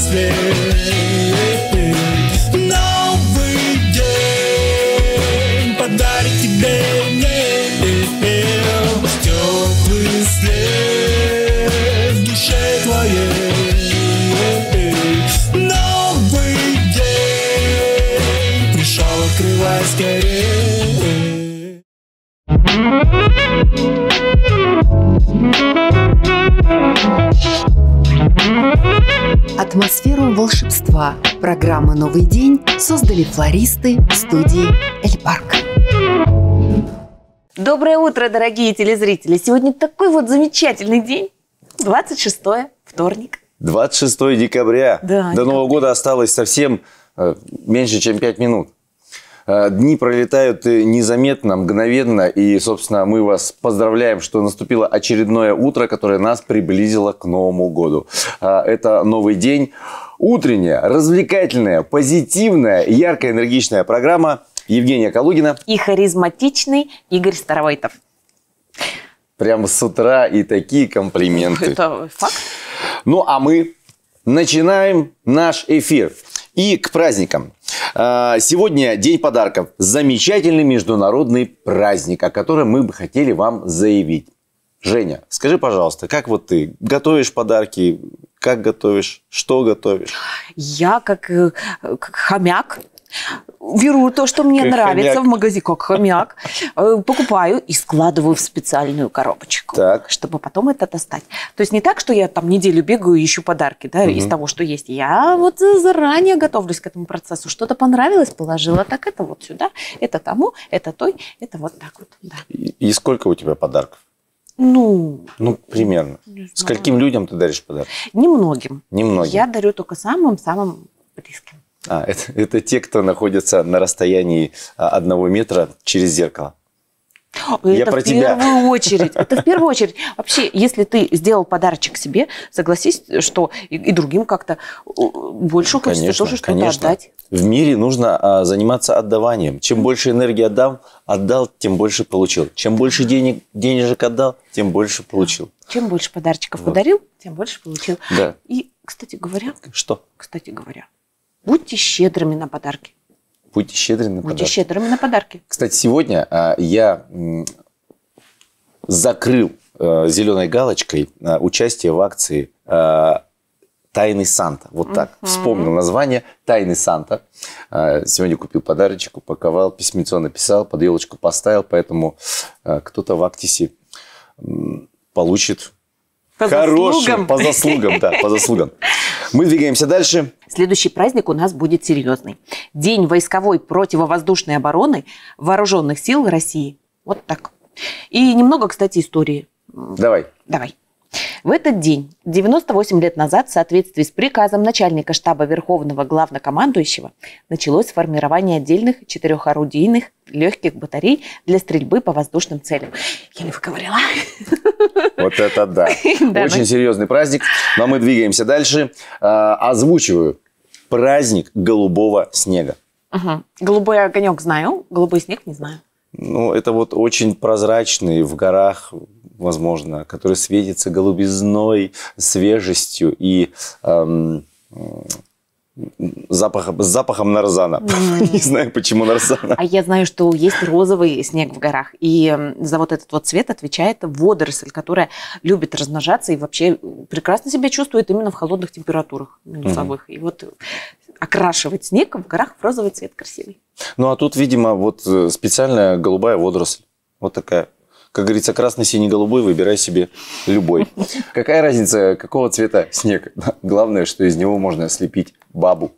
свет. Новый день подарит тебе теплый след в душе твоей. Новый день пришел, открывай скорее. Атмосферу волшебства программы «Новый день» создали флористы студии «Эль-Парк». Доброе утро, дорогие телезрители! Сегодня такой вот замечательный день. 26-е, вторник. 26 декабря. Да, До Нового года осталось совсем меньше, чем 5 минут. Дни пролетают незаметно, мгновенно. И, собственно, мы вас поздравляем, что наступило очередное утро, которое нас приблизило к Новому году. Это новый день. Утренняя, развлекательная, позитивная, яркая, энергичная программа. Евгения Калугина. И харизматичный Игорь Старовойтов. Прямо с утра и такие комплименты. Это факт. Ну, а мы начинаем наш эфир. И к праздникам. Сегодня День подарков. Замечательный международный праздник, о котором мы бы хотели вам заявить. Женя, скажи, пожалуйста, как вот ты готовишь подарки? Как готовишь? Что готовишь? Я как хомяк беру то, что мне как нравится хомяк. в магазине, как хомяк, покупаю и складываю в специальную коробочку, Так. чтобы потом это достать. То есть не так, что я там неделю бегаю и ищу подарки, да, из того, что есть. Я вот заранее готовлюсь к этому процессу. Что-то понравилось, положила, так это вот сюда, это тому, это той, это вот так вот. Да. И сколько у тебя подарков? Ну, Примерно. не знаю. Скольким людям ты даришь подарки? Немногим. Немногим. Я дарю только самым-самым близким. Это те, кто находится на расстоянии 1 метра через зеркало. Я Это про в тебя. первую очередь. Это в первую очередь. Вообще, если ты сделал подарочек себе, согласись, что и другим как-то больше хочется Конечно, тоже что-то конечно. отдать. В мире нужно заниматься отдаванием. Чем больше энергии отдал, тем больше получил. Чем больше денежек отдал, тем больше получил. Чем больше подарочков подарил, тем больше получил. Да. И, кстати говоря, Что? будьте щедрыми на подарки. Будьте щедры на Будьте подарки. щедрыми на подарки. Кстати, сегодня я закрыл зеленой галочкой участие в акции «Тайный Санта». Вот так. Вспомнил название «Тайный Санта». Сегодня купил подарочек, упаковал, письмецо написал, под елочку поставил. Поэтому кто-то в Актисе получит По хороший, заслугам. по заслугам, да, по заслугам. Мы двигаемся дальше. Следующий праздник у нас будет серьезный. День войсковой противовоздушной обороны Вооруженных сил России. Вот так. И немного, кстати, истории. Давай. Давай. В этот день, 98 лет назад, в соответствии с приказом начальника штаба Верховного Главнокомандующего, началось формирование отдельных 4-орудийных легких батарей для стрельбы по воздушным целям. Я не выговорила. Вот это да. Да, Очень ну. серьезный праздник. Но мы двигаемся дальше. Озвучиваю. Праздник голубого снега. Угу. Голубой огонек знаю, голубой снег не знаю. Ну, это вот очень прозрачный в горах, возможно, который светится голубизной, свежестью и запахом нарзана. Не знаю, почему нарзана. А я знаю, что есть розовый снег в горах. И за вот этот вот цвет отвечает водоросль, которая любит размножаться и вообще прекрасно себя чувствует именно в холодных температурах минусовых. И вот окрашивать снег в горах в розовый цвет красивый. Ну, а тут, видимо, вот специальная голубая водоросль. Вот такая. Как говорится, красный, синий, голубой, выбирай себе любой. Какая разница, какого цвета снег? Главное, что из него можно слепить бабу.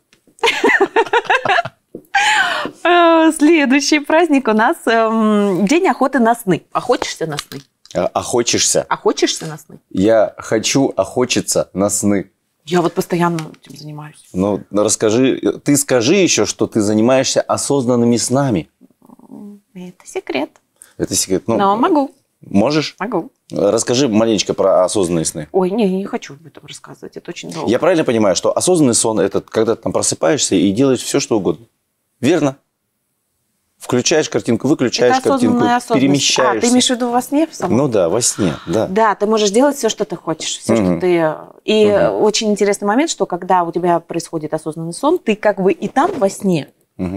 Следующий праздник у нас День охоты на сны. Охотишься на сны? Охочешься? Охотишься на сны? Я хочу охотиться на сны. Я вот постоянно этим занимаюсь. Ну, расскажи, ты скажи еще, что ты занимаешься осознанными снами. Это секрет. Это секрет. Ну, Но могу. Можешь? Могу. Расскажи маленечко про осознанные сны. Ой, не хочу об этом рассказывать. Это очень долго. Я правильно понимаю, что осознанный сон – это когда ты там просыпаешься и делаешь все, что угодно? Верно? Включаешь картинку, выключаешь Это картинку, осознанная осознанность. перемещаешься. Ты имеешь в виду во сне? Ну да, во сне, да. Да, ты можешь делать все, что ты хочешь, все, что ты... И очень интересный момент, что когда у тебя происходит осознанный сон, ты как бы и там во сне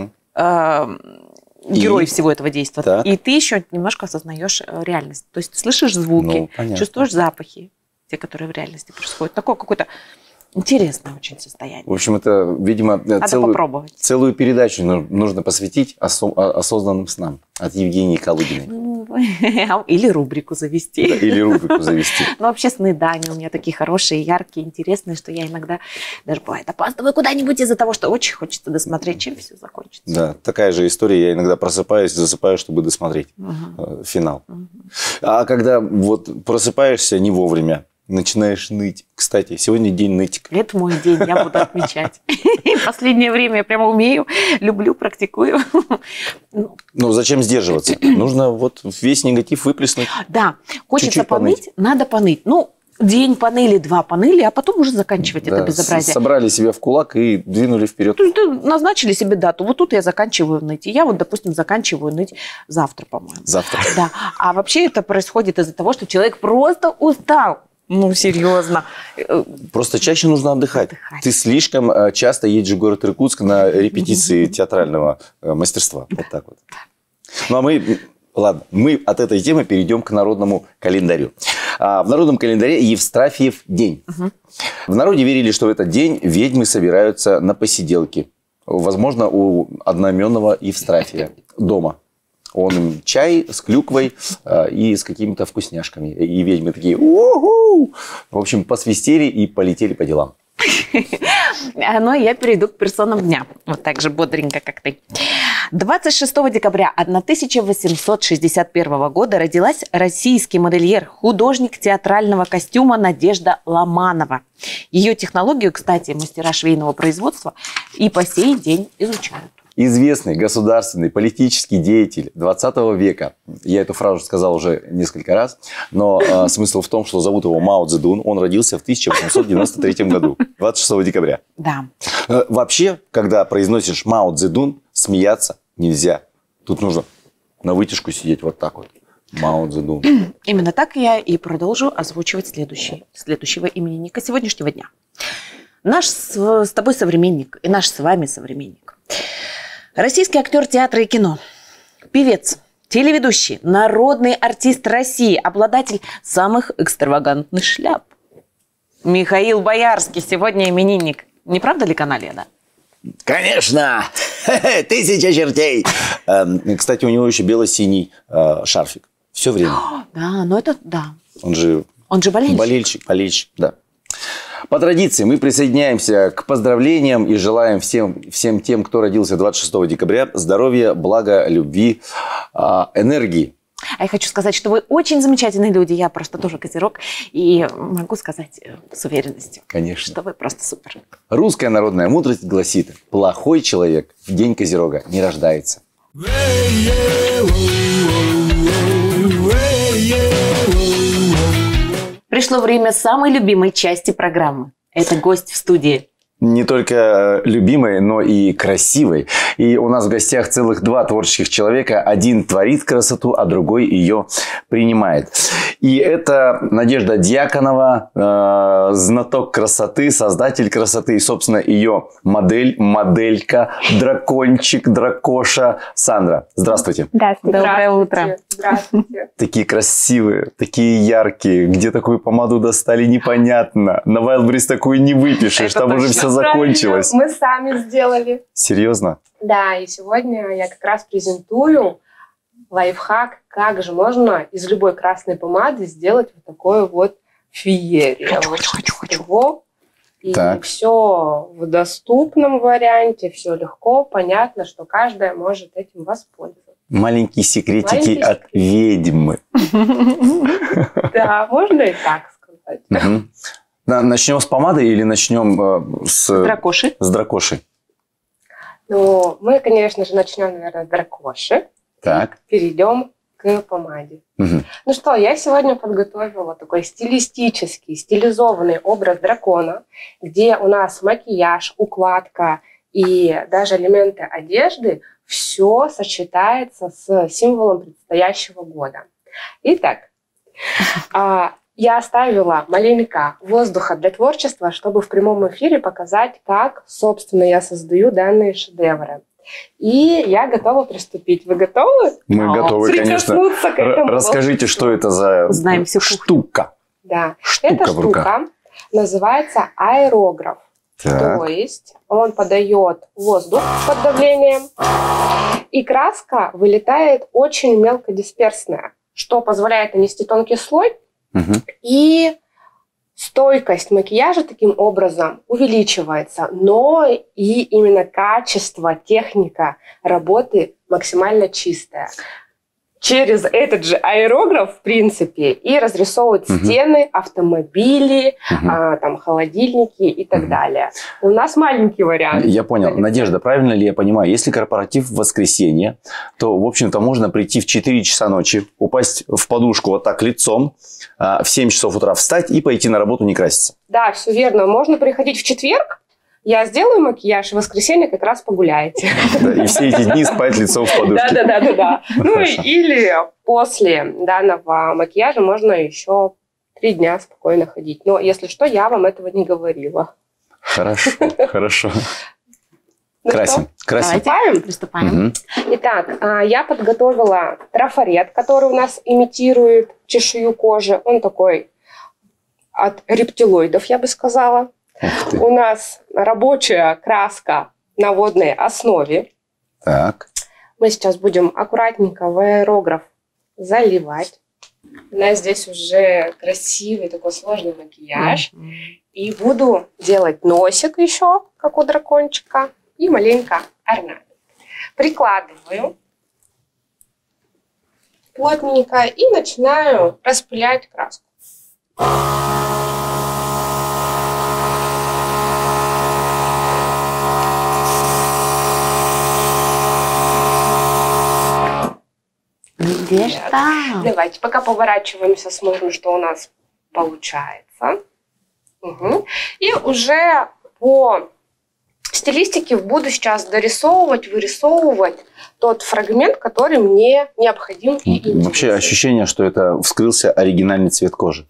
герой всего этого действия, Так. и ты еще немножко осознаешь реальность. То есть слышишь звуки, чувствуешь запахи, те, которые в реальности происходят. Такое какое-то интересное очень состояние. В общем, это, видимо, попробовать. целую передачу нужно посвятить осознанным снам от Евгении Калугиной. Или рубрику завести. Да, или рубрику завести. Ну, вообще сны, да, они у меня такие хорошие, яркие, интересные, что я иногда даже бывает опаздываю куда-нибудь из-за того, что очень хочется досмотреть, чем все закончится. Да, такая же история. Я иногда просыпаюсь, засыпаю, чтобы досмотреть финал. А когда вот просыпаешься не вовремя, начинаешь ныть. Кстати, сегодня день нытик. Это мой день, я буду отмечать. Последнее время я прямо умею, люблю, практикую. Ну, зачем сдерживаться? Нужно вот весь негатив выплеснуть. Да, хочется Чуть-чуть поныть, надо поныть. Ну, день поныли, два поныли, а потом уже заканчивать это безобразие. Собрали себя в кулак и двинули вперед. То есть назначили себе дату. Вот тут я заканчиваю ныть. И я вот, допустим, заканчиваю ныть завтра, по-моему. Завтра. Да. А вообще это происходит из-за того, что человек просто устал. Ну, серьезно. Просто чаще нужно отдыхать. Ты слишком часто едешь в город Иркутск на репетиции театрального мастерства. Вот так вот. Ну, а мы от этой темы перейдем к народному календарю. В народном календаре Евстрафиев день. В народе верили, что в этот день ведьмы собираются на посиделки. Возможно, у одноименного Евстрафия дома. Он им чай с клюквой и с какими-то вкусняшками. И ведьмы такие: «Уху!» В общем, посвистели и полетели по делам. Ну, я перейду к персонам дня. Вот так же бодренько, как ты. 26 декабря 1861 года родилась российский модельер, художник театрального костюма Надежда Ломанова. Ее технологию, кстати, мастера швейного производства и по сей день изучают. Известный государственный политический деятель 20 века. Я эту фразу сказал уже несколько раз, но смысл в том, что зовут его Мао Цзэдун. Он родился в 1893 году, 26 декабря. Да. Вообще, когда произносишь Мао Цзэдун, смеяться нельзя. Тут нужно на вытяжку сидеть вот так вот. Мао Цзэдун. Именно так я и продолжу озвучивать следующего именинника сегодняшнего дня. Наш с тобой современник и наш с вами современник. Российский актер театра и кино, певец, телеведущий, народный артист России, обладатель самых экстравагантных шляп. Михаил Боярский сегодня именинник. Не правда ли, каналья, да? Конечно! 1000 чертей! Кстати, у него еще бело-синий шарфик. Все время. Да, но это да. Он же болельщик. Болельщик, да. По традиции мы присоединяемся к поздравлениям и желаем всем тем, кто родился 26 декабря, здоровья, блага, любви, энергии. А я хочу сказать, что вы очень замечательные люди. Я просто тоже козерог. И могу сказать с уверенностью, Конечно. что вы просто супер. Русская народная мудрость гласит: плохой человек в день козерога не рождается. Пришло время самой любимой части программы. Это гость в студии. Не только любимой, но и красивой. И у нас в гостях целых два творческих человека. Один творит красоту, а другой ее принимает. И это Надежда Дьяконова, знаток красоты, создатель красоты. И, собственно, ее моделька, дракончик, дракоша Сандра. Здравствуйте. Здравствуйте. Доброе утро. Здравствуйте. Такие красивые, такие яркие. Где такую помаду достали, непонятно. На Wildberries такую не выпишешь, Это там уже точно. все закончилось. Мы сами сделали. Серьезно? Да, и сегодня я как раз презентую лайфхак, как же можно из любой красной помады сделать вот такое вот феерия. Хочу. И Так. все в доступном варианте, все легко, понятно, что каждая может этим воспользоваться. Маленькие секретики Маленькие от ведьмы. Да, можно и так сказать. Мгм. Начнем с помады или начнем с Дракоши. дракоши? Ну, мы, конечно же, начнем, наверное, с дракоши. Так. Перейдем к помаде. Мгм. Ну что, я сегодня подготовила такой стилистический, стилизованный образ дракона, где у нас макияж, укладка и даже элементы одежды все сочетается с символом предстоящего года. Итак, я оставила маленько воздуха для творчества, чтобы в прямом эфире показать, как, собственно, я создаю данные шедевры. И я готова приступить. Вы готовы? Мы готовы, конечно. Прикоснуться к этому. Расскажите, что это за Знаем всю кухню. штука? Да, Штука эта в руках. штука называется аэрограф. Так. То есть он подает воздух под давлением, и краска вылетает очень мелкодисперсная, что позволяет нанести тонкий слой, Мгм. и стойкость макияжа таким образом увеличивается, но и именно качество, техника работы максимально чистая. Через этот же аэрограф, в принципе, и разрисовывают Мгм. стены, автомобили, Мгм. там, холодильники и так Мгм. далее. У нас маленький вариант. Я понял. Надежда, правильно ли я понимаю? Если корпоратив в воскресенье, то, в общем-то, можно прийти в 4 часа ночи, упасть в подушку вот так лицом, в 7 часов утра встать и пойти на работу не краситься. Да, все верно. Можно приходить в четверг, я сделаю макияж, и в воскресенье как раз погуляете. Да, и все эти дни спать лицом в подушке. Да. Ну Хорошо. или после данного макияжа можно еще 3 дня спокойно ходить. Но если что, я вам этого не говорила. Хорошо, хорошо. Ну Красим, красим. Приступаем? Приступаем. Мгм. Итак, я подготовила трафарет, который у нас имитирует чешую кожи. Он такой от рептилоидов, я бы сказала. Ух ты. У нас рабочая краска на водной основе. Так. Мы сейчас будем аккуратненько в аэрограф заливать. У нас здесь уже красивый такой сложный макияж. И буду делать носик еще, как у дракончика, и маленько орнамент. Прикладываю плотненько и начинаю распылять краску. Где ж там? Давайте пока поворачиваемся, смотрим, что у нас получается. Угу. И уже по стилистике буду сейчас дорисовывать, вырисовывать тот фрагмент, который мне необходим и интересен. Вообще ощущение, что это вскрылся оригинальный цвет кожи.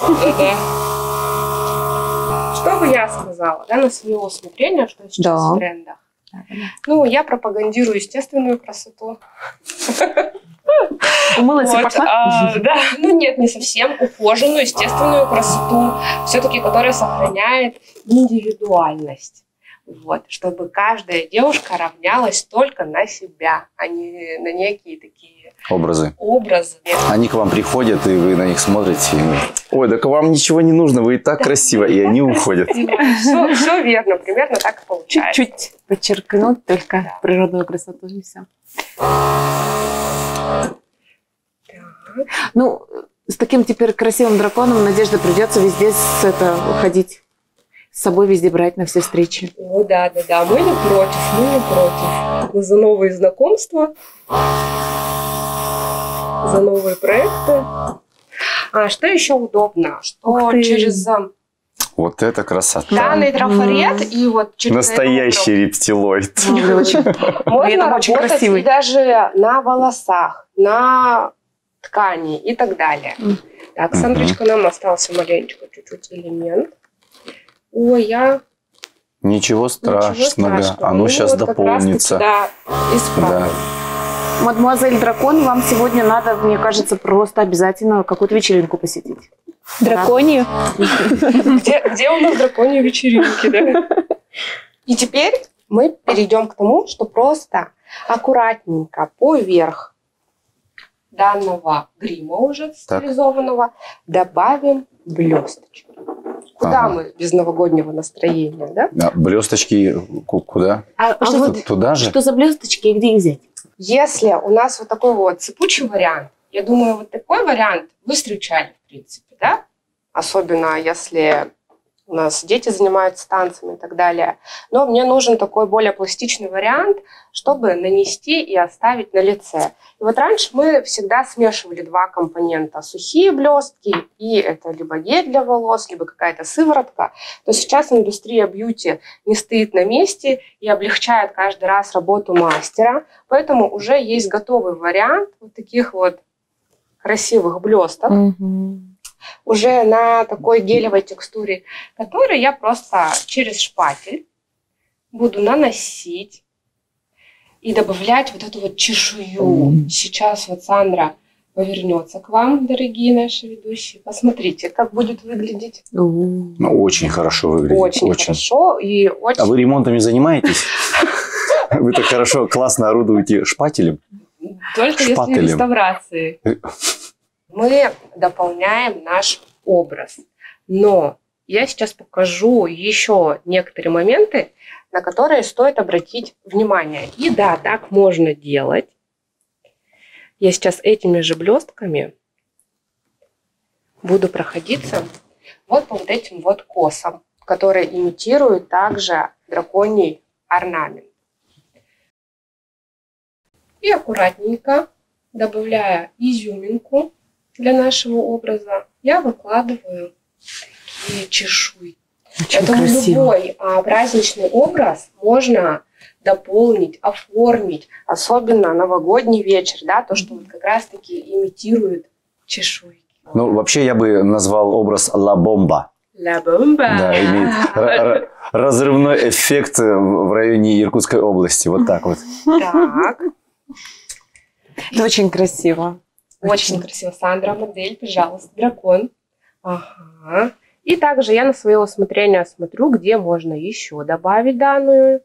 Что бы я сказала, да, на свое усмотрение, что сейчас Да. в трендах? Ну, я пропагандирую естественную красоту. Умылась и Вот, пошла? да, ну нет, не совсем ухоженную, естественную красоту, все-таки которая сохраняет индивидуальность. Вот, чтобы каждая девушка равнялась только на себя, а не на некие такие Образы. образы. Они к вам приходят, и вы на них смотрите. И... Ой, так вам ничего не нужно, вы и так красиво, и они уходят. Все верно, примерно так и получается. Чуть-чуть подчеркнуть только Да. природную красоту и все. Ну, с таким теперь красивым драконом, Надежда, придется везде ходить. С собой везде брать на все встречи. О, да, мы не против. Мы за новые знакомства, за новые проекты. А что еще удобно? Что Ух ты. через Вот это красота. данный трафарет и вот через Настоящий рептилоид. аэрограф можно При этом очень работать красивый. и даже на волосах, на ткани и так далее. Так, Мгм. Сандрочка, нам остался маленечко чуть-чуть элемент. Ой, я... Ничего страшного. Оно Ну, сейчас вот как раз-таки, дополнится. да, исправим. Да. Мадемуазель Дракон, вам сегодня надо, мне кажется, просто обязательно какую-то вечеринку посетить. Драконию? Где у нас драконьи вечеринки, да? И теперь мы перейдем к тому, что просто аккуратненько поверх данного грима уже стилизованного добавим блесточки. Куда Ага. мы без новогоднего настроения, да? А блесточки куда? А что, Тут- Туда же? что за блесточки и где их взять? Если у нас вот такой вот цепучий вариант, я думаю, вот такой вариант вы встречали, в принципе, да? Особенно если у нас дети занимаются танцами и так далее. Но мне нужен такой более пластичный вариант, чтобы нанести и оставить на лице. И вот раньше мы всегда смешивали два компонента. Сухие блестки, и это либо гель для волос, либо какая-то сыворотка. То сейчас индустрия бьюти не стоит на месте и облегчает каждый раз работу мастера. Поэтому уже есть готовый вариант вот таких вот красивых блесток. Уже на такой гелевой текстуре, который я просто через шпатель буду наносить и добавлять вот эту вот чешую. Сейчас вот Сандра повернется к вам, дорогие наши ведущие. Посмотрите, как будет выглядеть. Ну, очень хорошо выглядит. Очень хорошо. И очень... А вы ремонтами занимаетесь? Вы так хорошо, классно орудуете шпателем? Только если реставрации. Мы дополняем наш образ. Но я сейчас покажу еще некоторые моменты, на которые стоит обратить внимание. И да, так можно делать. Я сейчас этими же блестками буду проходиться вот по вот этим вот косам, которые имитируют также драконий орнамент. И аккуратненько, добавляя изюминку для нашего образа, я выкладываю такие чешуйки. Поэтому любой праздничный образ можно дополнить, оформить, особенно новогодний вечер, да, то, что вот как раз-таки имитирует чешуйки. Ну, вообще я бы назвал образ «Ла Бомба». «Ла Бомба». Да, имеет разрывной эффект в районе Иркутской области. Вот так вот. Так. Это очень красиво. Очень красиво. Сандра, модель, пожалуйста, дракон. Ага. И также я на свое усмотрение смотрю, где можно еще добавить данную.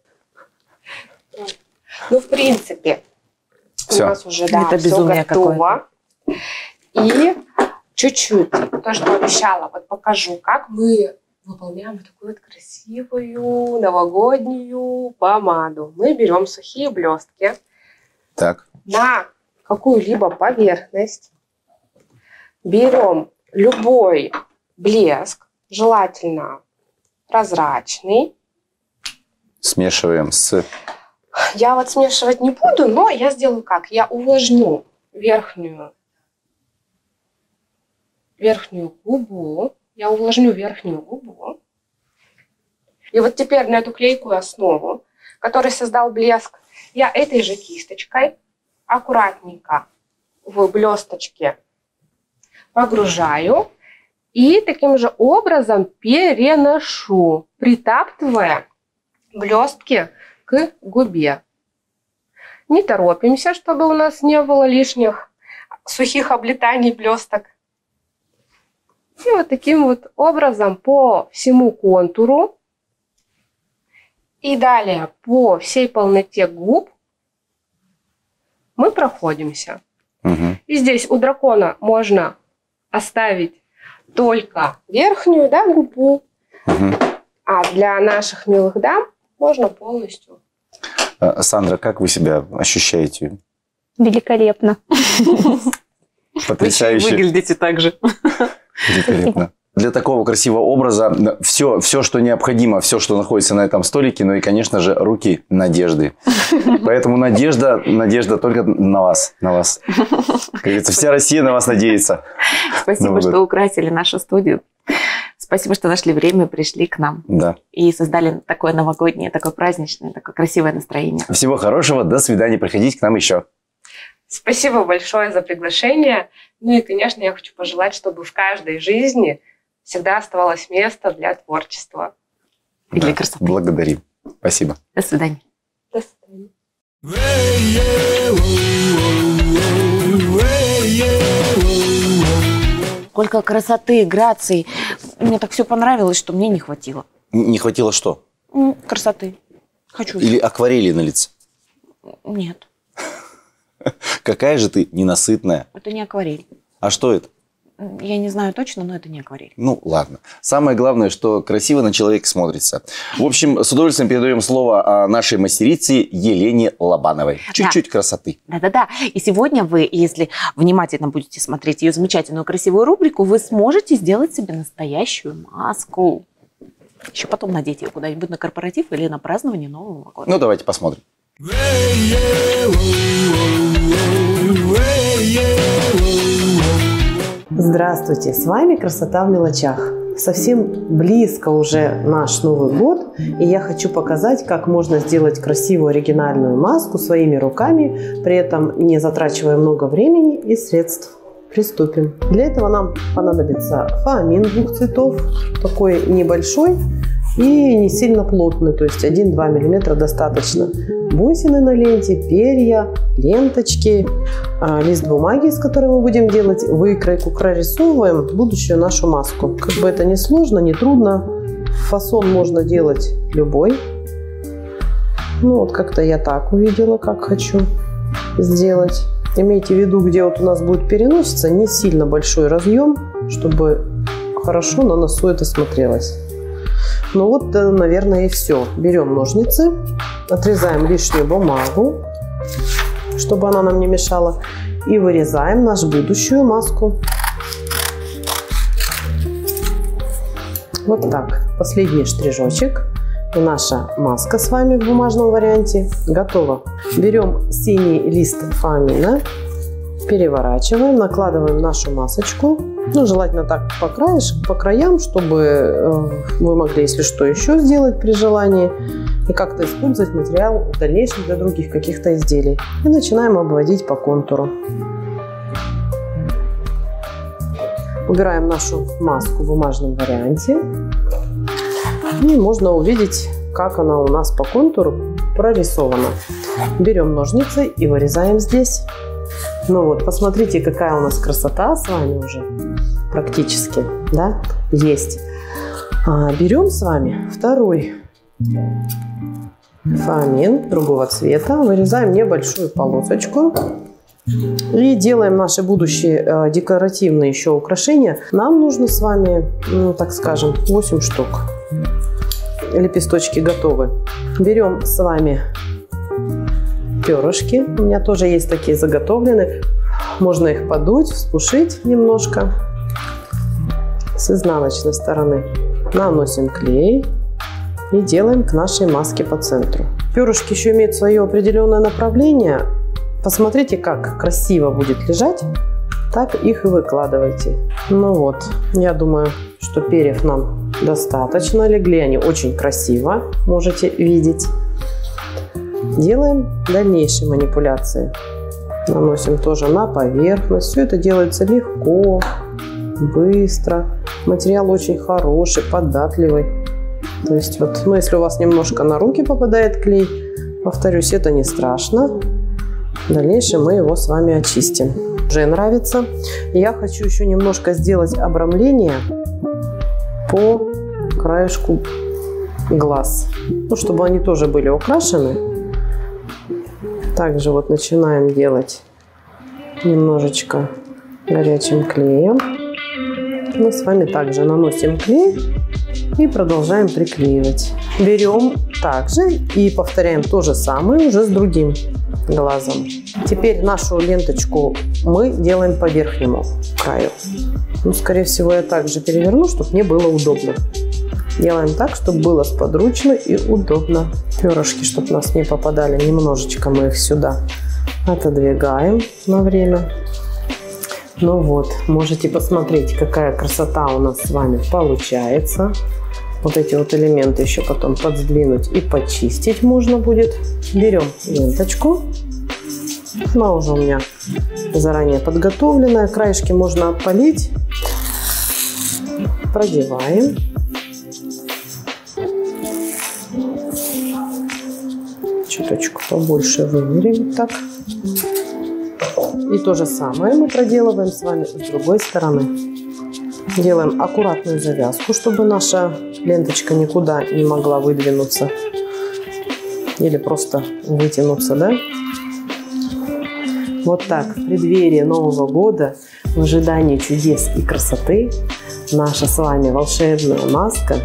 Ну, в принципе, все. У нас уже, да, это все готово. И чуть-чуть, то, что обещала, вот покажу, как мы выполняем вот такую вот красивую новогоднюю помаду. Мы берем сухие блестки Так. на какую-либо поверхность, берем любой блеск, желательно прозрачный. Смешиваем с... Я вот смешивать не буду, но я сделаю как? Я увлажню верхнюю губу. Я увлажню верхнюю губу. И вот теперь на эту клейкую основу, которую создал блеск, я этой же кисточкой аккуратненько в блесточке погружаю и таким же образом переношу, притаптывая блестки к губе. Не торопимся, чтобы у нас не было лишних сухих облетаний блесток. И вот таким вот образом по всему контуру и далее по всей полноте губ мы проходимся. Угу. И здесь у дракона можно оставить только верхнюю, да, губу, а для наших милых дам можно полностью. Сандра, как вы себя ощущаете? Великолепно. Потрясающе. Вы выглядите так же. Великолепно. Для такого красивого образа все, что необходимо, все, что находится на этом столике, ну и, конечно же, руки Надежды. Поэтому надежда только на вас. Как говорится, вся Россия на вас надеется. Спасибо, что украсили нашу студию. Спасибо, что нашли время и пришли к нам. Да. И создали такое новогоднее, такое праздничное, такое красивое настроение. Всего хорошего, до свидания, приходите к нам еще. Спасибо большое за приглашение. Ну и, конечно, я хочу пожелать, чтобы в каждой жизни всегда оставалось место для творчества. И для красоты. Благодарим. Спасибо. До свидания. До свидания. Сколько красоты, грации. Мне так все понравилось, что мне не хватило. Не хватило что? Красоты. Хочу. Или акварели на лице? Нет, Какая же ты ненасытная. это не акварель. А что это? Я не знаю точно, но это не акварель. Ну, ладно. Самое главное, что красиво на человека смотрится. В общем, с удовольствием передаем слово нашей мастерице Елене Лобановой. Чуть-чуть красоты. Да-да-да. И сегодня вы, если внимательно будете смотреть ее замечательную красивую рубрику, вы сможете сделать себе настоящую маску. еще потом надеть ее куда-нибудь на корпоратив или на празднование Нового года. Ну, давайте посмотрим. Здравствуйте, с вами «Красота в мелочах». Совсем близко уже наш Новый год, и я хочу показать, как можно сделать красивую оригинальную маску своими руками, при этом не затрачивая много времени и средств. Приступим. Для этого нам понадобится фоамин 2 цветов, такой небольшой и не сильно плотный, то есть 1-2 мм достаточно. Бусины на ленте, перья, ленточки, лист бумаги, из которого мы будем делать выкройку, прорисовываем будущую нашу маску. Как бы это не сложно, не трудно. Фасон можно делать любой. Ну вот как-то я так увидела, как хочу сделать. Имейте в виду, где вот у нас будет переноситься, не сильно большой разъем, чтобы хорошо на носу это смотрелось. Ну вот, наверное, и все. Берем ножницы, отрезаем лишнюю бумагу, чтобы она нам не мешала, и вырезаем нашу будущую маску. Вот так. Последний штришочек. И наша маска с вами в бумажном варианте готова. Берем синий лист фоамина, переворачиваем, накладываем нашу масочку. Ну, желательно так по краям, чтобы вы могли, если что, еще сделать при желании. И как-то использовать материал в дальнейшем для других каких-то изделий. И начинаем обводить по контуру. Убираем нашу маску в бумажном варианте. И можно увидеть, как она у нас по контуру прорисована. Берем ножницы и вырезаем здесь. Ну вот, посмотрите, какая у нас красота с вами уже практически, да, есть. Берем с вами второй фоамин другого цвета, вырезаем небольшую полосочку и делаем наши будущие декоративные еще украшения. Нам нужно с вами, ну, так скажем, 8 штук. Лепесточки готовы. Берем с вами перышки. У меня тоже есть такие заготовленные. Можно их подуть, вспушить немножко с изнаночной стороны. Наносим клей и делаем к нашей маске по центру. Перышки еще имеют свое определенное направление. Посмотрите, как красиво будет лежать, так их и выкладывайте. Ну вот, я думаю, что перьев нам достаточно. Легли они очень красиво, можете видеть. Делаем дальнейшие манипуляции. Наносим тоже на поверхность. Все это делается легко, быстро. Материал очень хороший, податливый. То есть вот, ну, если у вас немножко на руки попадает клей, повторюсь, это не страшно. В дальнейшем мы его с вами очистим. Уже нравится. Я хочу еще немножко сделать обрамление по краешку глаз, ну, чтобы они тоже были украшены. Также вот начинаем делать немножечко горячим клеем. Мы с вами также наносим клей и продолжаем приклеивать. Берем также и повторяем то же самое уже с другим глазом. Теперь нашу ленточку мы делаем по верхнему краю. Ну, скорее всего, я также переверну, чтобы мне было удобно. Делаем так, чтобы было сподручно и удобно. Перышки, чтобы у нас не попадали, немножечко мы их сюда отодвигаем на время. Ну вот, можете посмотреть, какая красота у нас с вами получается. Вот эти вот элементы еще потом подсдвинуть и почистить можно будет. Берем ленточку. Она уже у меня заранее подготовленная. Краешки можно опалить. Продеваем. Чуточку побольше вымерим. Так. И то же самое мы проделываем с вами с другой стороны. Делаем аккуратную завязку, чтобы наша ленточка никуда не могла выдвинуться или просто вытянуться, да? Вот так, в преддверии Нового года, в ожидании чудес и красоты, наша с вами волшебная маска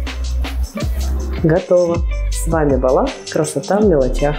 готова. С вами была «Красота в мелочах».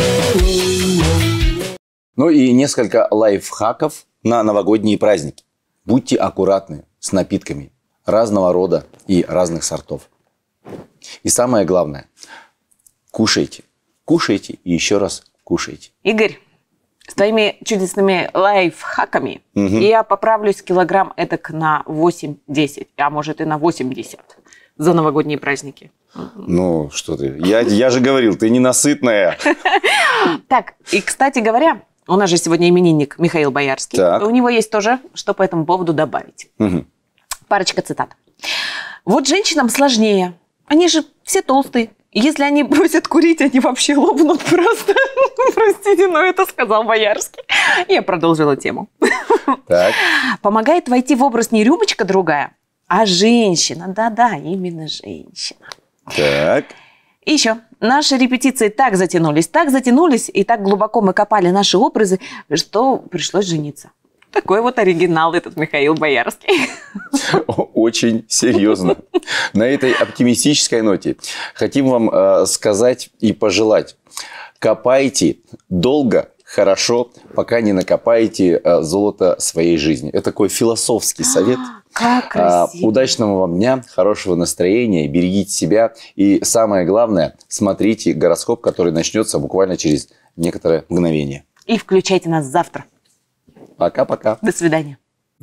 Ну и несколько лайфхаков на новогодние праздники. Будьте аккуратны с напитками разного рода и разных сортов. И самое главное, кушайте. Кушайте и еще раз кушайте. Игорь, с твоими чудесными лайфхаками я поправлюсь килограмм этак на 8-10, а может и на 80 за новогодние праздники. Ну, что ты, я же говорил, ты ненасытная. Так, и, кстати говоря, у нас же сегодня именинник Михаил Боярский. Так. У него есть тоже, что по этому поводу добавить. Парочка цитат. Вот женщинам сложнее. Они же все толстые. Если они бросят курить, они вообще лопнут просто. Простите, но это сказал Боярский. Я продолжила тему. Так. Помогает войти в образ не рюмочка другая, а женщина. Да-да, именно женщина. Так. И еще. Наши репетиции так затянулись, и так глубоко мы копали наши образы, что пришлось жениться. Такой вот оригинал этот Михаил Боярский. Очень серьезно. На этой оптимистической ноте хотим вам сказать и пожелать. Копайте долго, хорошо, пока не накопаете золото своей жизни. Это такой философский совет. Как красиво. Удачного вам дня, хорошего настроения, берегите себя. И самое главное, смотрите гороскоп, который начнется буквально через некоторое мгновение. И включайте нас завтра. Пока-пока. До свидания.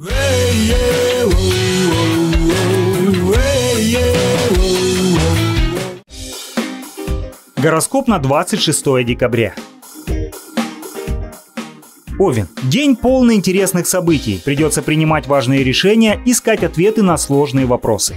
Гороскоп на 26 декабря. Овен. День полный интересных событий. Придется принимать важные решения, искать ответы на сложные вопросы.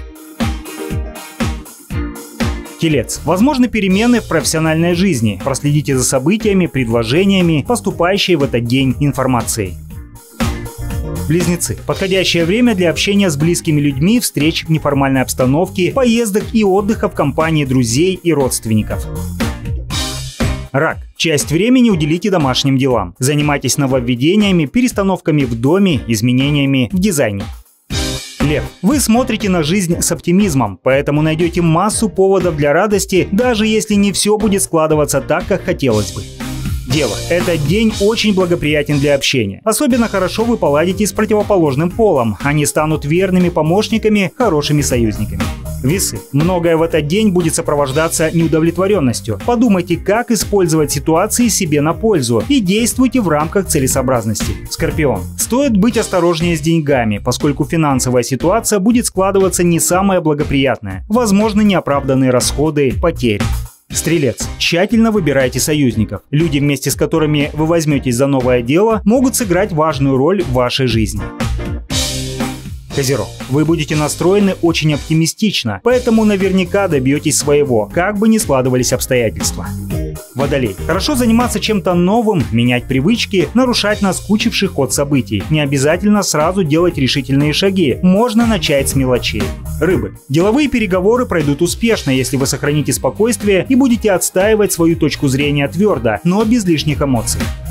Телец. Возможны перемены в профессиональной жизни. Проследите за событиями, предложениями, поступающей в этот день информацией. Близнецы. Подходящее время для общения с близкими людьми, встреч в неформальной обстановке, поездок и отдыха в компании друзей и родственников. Рак. Часть времени уделите домашним делам. Занимайтесь нововведениями, перестановками в доме, изменениями в дизайне. Лев. Вы смотрите на жизнь с оптимизмом, поэтому найдете массу поводов для радости, даже если не все будет складываться так, как хотелось бы. Дева. Этот день очень благоприятен для общения. Особенно хорошо вы поладите с противоположным полом. Они станут верными помощниками, хорошими союзниками. Весы. Многое в этот день будет сопровождаться неудовлетворенностью. Подумайте, как использовать ситуации себе на пользу и действуйте в рамках целесообразности. Скорпион. Стоит быть осторожнее с деньгами, поскольку финансовая ситуация будет складываться не самая благоприятная. Возможны неоправданные расходы, потери. Стрелец. Тщательно выбирайте союзников. Люди, вместе с которыми вы возьметесь за новое дело, могут сыграть важную роль в вашей жизни. Козерог. Вы будете настроены очень оптимистично, поэтому наверняка добьетесь своего, как бы ни складывались обстоятельства. Водолей. Хорошо заниматься чем-то новым, менять привычки, нарушать наскучивший ход событий. Не обязательно сразу делать решительные шаги. Можно начать с мелочей. Рыбы. Деловые переговоры пройдут успешно, если вы сохраните спокойствие и будете отстаивать свою точку зрения твердо, но без лишних эмоций.